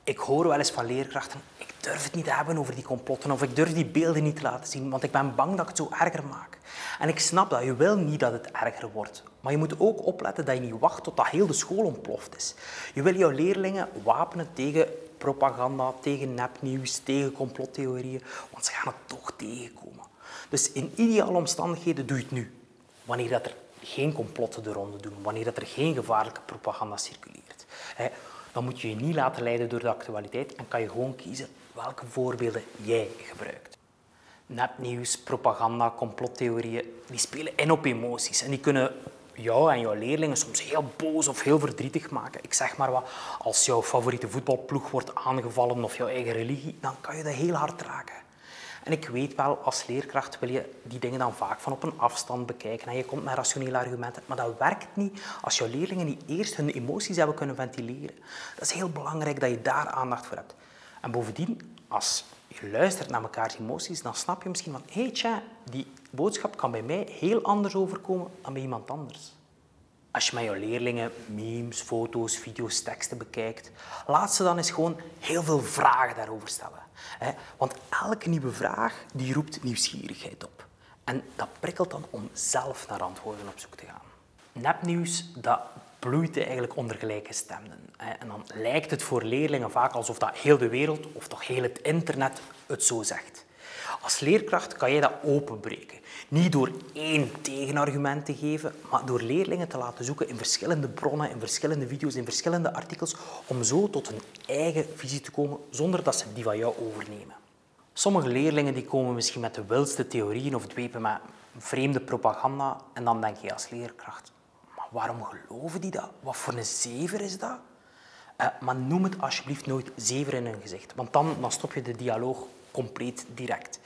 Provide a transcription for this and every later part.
Ik hoor wel eens van leerkrachten, ik durf het niet te hebben over die complotten of ik durf die beelden niet te laten zien, want ik ben bang dat ik het zo erger maak. En ik snap dat, je wil niet dat het erger wordt. Maar je moet ook opletten dat je niet wacht tot dat heel de school ontploft is. Je wil jouw leerlingen wapenen tegen propaganda, tegen nepnieuws, tegen complottheorieën, want ze gaan het toch tegenkomen. Dus in ideale omstandigheden doe je het nu. Wanneer dat er geen complotten de ronde doen, wanneer dat er geen gevaarlijke propaganda circuleert. Dan moet je je niet laten leiden door de actualiteit en kan je gewoon kiezen welke voorbeelden jij gebruikt. Nepnieuws, propaganda, complottheorieën, die spelen in op emoties en die kunnen jou en jouw leerlingen soms heel boos of heel verdrietig maken. Ik zeg maar wat, als jouw favoriete voetbalploeg wordt aangevallen of jouw eigen religie, dan kan je dat heel hard raken. En ik weet wel, als leerkracht wil je die dingen dan vaak van op een afstand bekijken en je komt met rationele argumenten, maar dat werkt niet als jouw leerlingen niet eerst hun emoties hebben kunnen ventileren. Dat is heel belangrijk dat je daar aandacht voor hebt. En bovendien, als je luistert naar mekaars emoties, dan snap je misschien van, hé, tja, die boodschap kan bij mij heel anders overkomen dan bij iemand anders. Als je met jouw leerlingen memes, foto's, video's, teksten bekijkt, laat ze dan eens gewoon heel veel vragen daarover stellen. Want elke nieuwe vraag die roept nieuwsgierigheid op. En dat prikkelt dan om zelf naar antwoorden op zoek te gaan. Nepnieuws, dat bloeit eigenlijk onder gelijkgestemden. En dan lijkt het voor leerlingen vaak alsof dat heel de wereld, of toch heel het internet, het zo zegt. Als leerkracht kan je dat openbreken. Niet door één tegenargument te geven, maar door leerlingen te laten zoeken in verschillende bronnen, in verschillende video's, in verschillende artikels, om zo tot hun eigen visie te komen, zonder dat ze die van jou overnemen. Sommige leerlingen die komen misschien met de wildste theorieën of dwepen met vreemde propaganda en dan denk je als leerkracht, maar waarom geloven die dat? Wat voor een zever is dat? Maar noem het alsjeblieft nooit zever in hun gezicht, want dan stop je de dialoog compleet direct.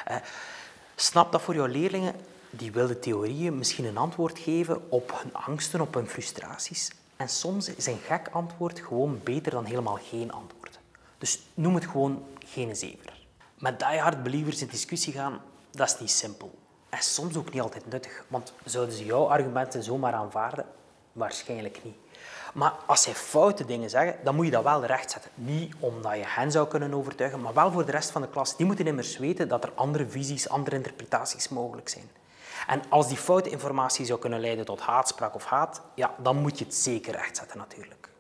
Snap dat voor jouw leerlingen die wilde theorieën misschien een antwoord geven op hun angsten, op hun frustraties. En soms is een gek antwoord gewoon beter dan helemaal geen antwoord. Dus noem het gewoon geen zever. Met diehard believers in discussie gaan, dat is niet simpel. En soms ook niet altijd nuttig, want zouden ze jouw argumenten zomaar aanvaarden? Waarschijnlijk niet. Maar als zij foute dingen zeggen, dan moet je dat wel rechtzetten. Niet omdat je hen zou kunnen overtuigen, maar wel voor de rest van de klas. Die moeten immers weten dat er andere visies, andere interpretaties mogelijk zijn. En als die foute informatie zou kunnen leiden tot haatspraak of haat, ja, dan moet je het zeker rechtzetten natuurlijk.